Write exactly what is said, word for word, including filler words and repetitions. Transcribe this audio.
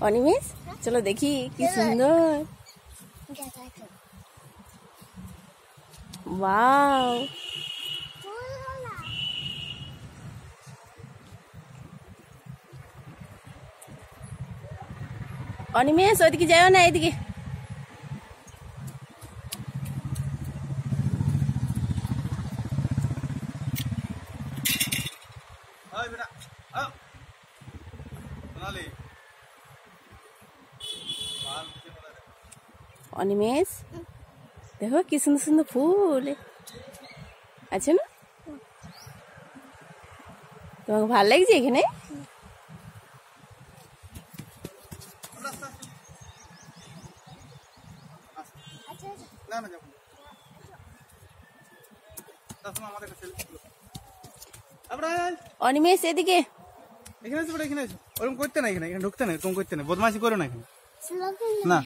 অনিমেষ চলো দেখি কি সুন্দর। ওয়াও অনিমেষ ওইদিকে যাও না, এদিকে। অনিমেষ দেখো কি সুন্দর সুন্দর ফুল আছে না, তোমাকে ভালো লাগছে এখানে? অনিমেষ এদিকে এখানে এখানে ওরকম করতে না, এখানে এখানে ঢুকতে না, এরকম করতে না, বদমাশি করো না এখানে না।